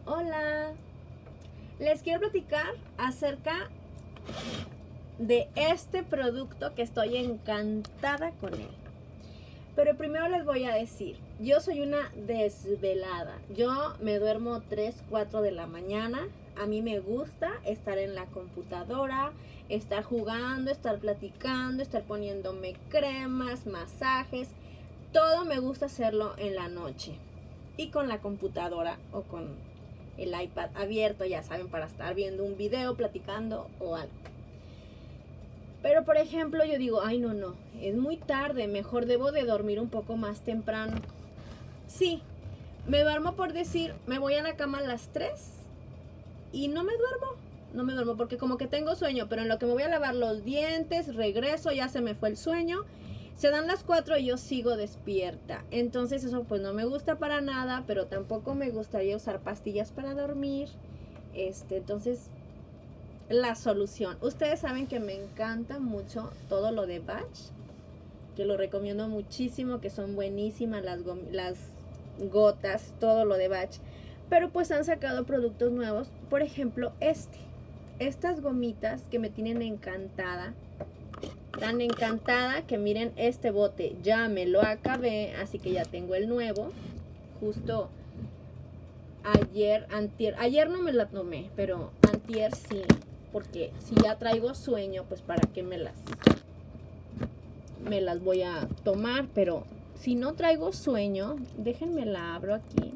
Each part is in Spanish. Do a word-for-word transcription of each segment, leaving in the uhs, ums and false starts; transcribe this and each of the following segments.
Hola, les quiero platicar acerca de este producto que estoy encantada con él. Pero primero les voy a decir, yo soy una desvelada. Yo me duermo tres, cuatro de la mañana. A mí me gusta estar en la computadora, estar jugando, estar platicando, estar poniéndome cremas, masajes. Todo me gusta hacerlo en la noche. Y con la computadora o con el iPad abierto, ya saben, para estar viendo un video, platicando o algo. Pero por ejemplo yo digo, ay no, no, es muy tarde, mejor debo de dormir un poco más temprano. Sí, me duermo por decir, me voy a la cama a las tres y no me duermo, no me duermo porque como que tengo sueño, pero en lo que me voy a lavar los dientes, regreso, ya se me fue el sueño. Se dan las cuatro y yo sigo despierta. Entonces eso pues no me gusta para nada, pero tampoco me gustaría usar pastillas para dormir. Este, entonces, la solución. Ustedes saben que me encanta mucho todo lo de Batch, que lo recomiendo muchísimo, que son buenísimas las, las gotas, todo lo de Batch. Pero pues han sacado productos nuevos. Por ejemplo, este. Estas gomitas que me tienen encantada. Tan encantada que miren este bote, ya me lo acabé, así que ya tengo el nuevo. Justo ayer, antier, ayer no me la tomé, pero antier sí, porque si ya traigo sueño, pues para qué me las, me las voy a tomar, pero si no traigo sueño, déjenme la abro aquí,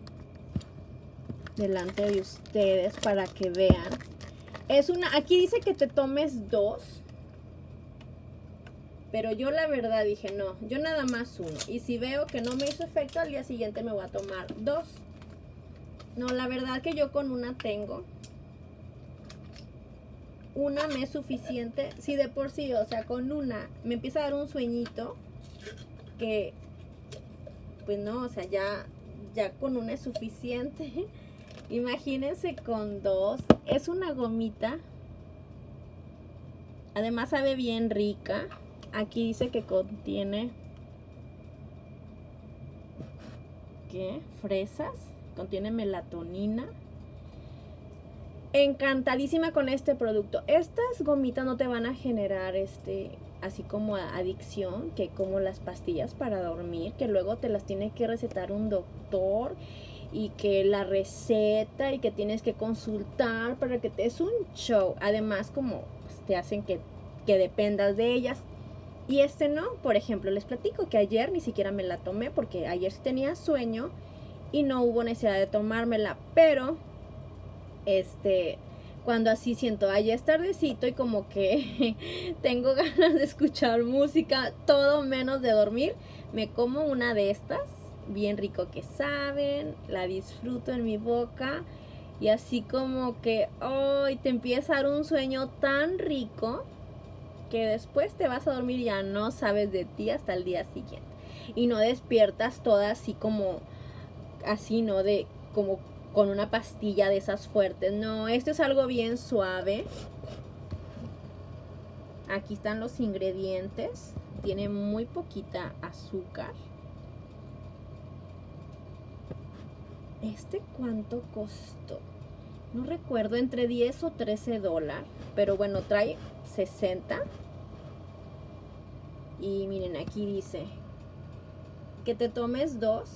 delante de ustedes para que vean. Es una, aquí dice que te tomes dos. Pero yo la verdad dije, no, yo nada más uno. Y si veo que no me hizo efecto, al día siguiente me voy a tomar dos. No, la verdad que yo con una tengo. Una me es suficiente. Si de por sí, o sea, con una me empieza a dar un sueñito. Que, pues no, o sea, ya, ya con una es suficiente. Imagínense con dos. Es una gomita. Además sabe bien rica. Aquí dice que contiene, ¿qué? Fresas, contiene melatonina. Encantadísima con este producto. Estas gomitas no te van a generar este, así como adicción, que como las pastillas para dormir, que luego te las tiene que recetar un doctor y que la receta y que tienes que consultar para que te es un show. Además, como pues, te hacen que, que dependas de ellas. Y este no, por ejemplo, les platico que ayer ni siquiera me la tomé porque ayer sí tenía sueño y no hubo necesidad de tomármela, pero este, cuando así siento, ayer es tardecito y como que tengo ganas de escuchar música, todo menos de dormir, me como una de estas, bien rico que saben, la disfruto en mi boca y así como que, hoy oh, te empieza a dar un sueño tan rico que después te vas a dormir y ya no sabes de ti hasta el día siguiente y no despiertas toda así como así, no de como con una pastilla de esas fuertes. No, esto es algo bien suave. Aquí están los ingredientes, tiene muy poquita azúcar. ¿Este cuánto costó? No recuerdo, entre diez o trece dólares, pero bueno, trae sesenta. Y miren, aquí dice que te tomes dos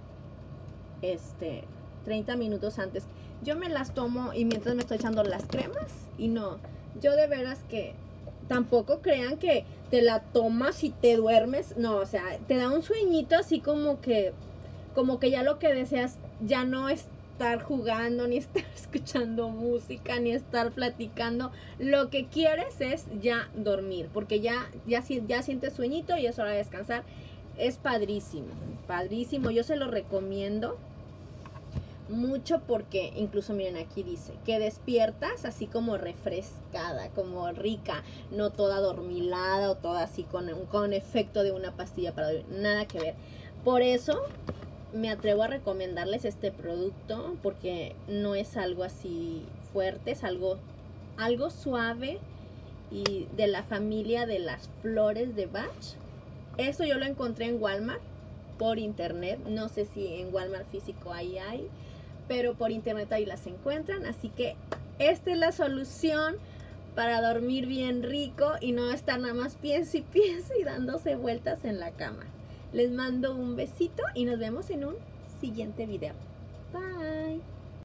este treinta minutos antes. Yo me las tomo y mientras me estoy echando las cremas y no, yo de veras que tampoco crean que te la tomas y te duermes, no, o sea, te da un sueñito así como que como que ya lo que deseas ya no es estar jugando, ni estar escuchando música, ni estar platicando. Lo que quieres es ya dormir, porque ya, ya, ya sientes sueñito y es hora de descansar. Es padrísimo, padrísimo. Yo se lo recomiendo mucho porque incluso miren aquí dice que despiertas así como refrescada, como rica, no toda adormilada o toda así con, con efecto de una pastilla para dormir. Nada que ver. Por eso me atrevo a recomendarles este producto porque no es algo así fuerte, es algo, algo suave y de la familia de las flores de Bach. Esto yo lo encontré en Walmart por internet, no sé si en Walmart físico ahí hay, pero por internet ahí las encuentran. Así que esta es la solución para dormir bien rico y no estar nada más piense y piense y dándose vueltas en la cama. Les mando un besito y nos vemos en un siguiente video.